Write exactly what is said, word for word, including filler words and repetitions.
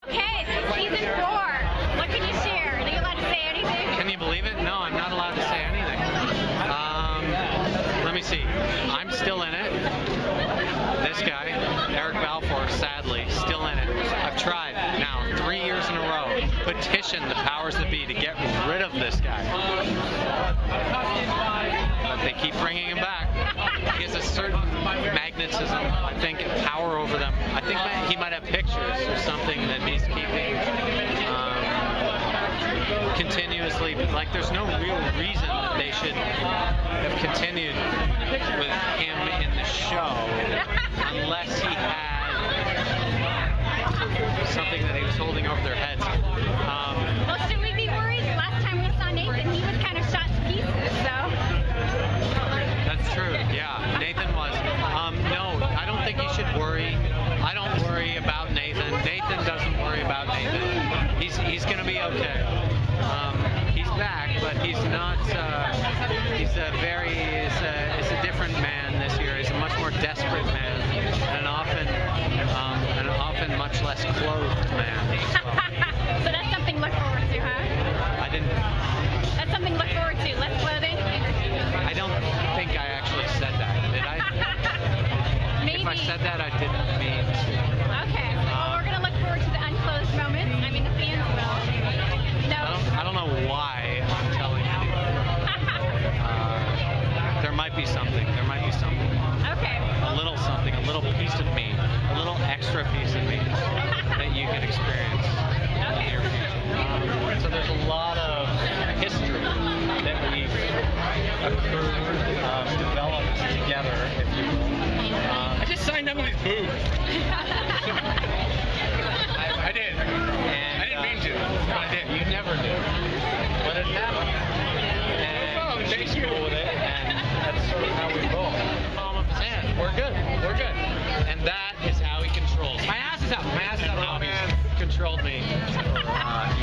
Okay, so season four. What can you share? Are you allowed to say anything? Can you believe it? No, I'm not allowed to say anything. Um, let me see. I'm still in it. This guy, Eric Balfour, sadly, still in it. I've tried now three years in a row, petition the powers that be to get rid of this guy. But they keep bringing him back. He has a certain magnetism, I think, and power over them. I think that he might have pictures or something that he's keeping um, continuously. Like, there's no real reason that they should have continued with him in the show unless he had something that he was holding over their heads. Um, well, should we be worried? Last time we saw Nathan, he was kind of shot to pieces, so. That's true, yeah. Nathan was. Um, no, I don't think you should worry. I don't worry about Nathan. Nathan doesn't worry about Nathan. He's he's going to be okay. Um, he's back, but he's not, uh, he's a very, he's a, he's a different man this year. He's a much more desperate man, and often, um, and often much less clothed man. So that's something to look forward to, huh? I didn't. That's something to look forward to. Less clothing? I don't think I actually said that. Did I? Maybe. If I said that, I didn't mean to. Okay. Well, we're going to look forward to the unclothed moments. I mean, the fans will. No. I don't, I don't know why I'm telling anyone. Uh, there might be something. There might be something. Okay. A little something. A little piece of me. A little extra piece of me that you can experience in the near future. Um, so there's a lot of history that we've accrued, um, developed together, if you will. Um, I just signed up with his boob. I did. And, I didn't mean to, uh, but I did. You never do. But it happened. And Oh, thank she's you. cool with it, and that's sort of how we roll. Palm of his hand. We're good. We're good. And that is how he controls me. My ass is out. My ass is And out. how Oh, he's man. controlled me for uh,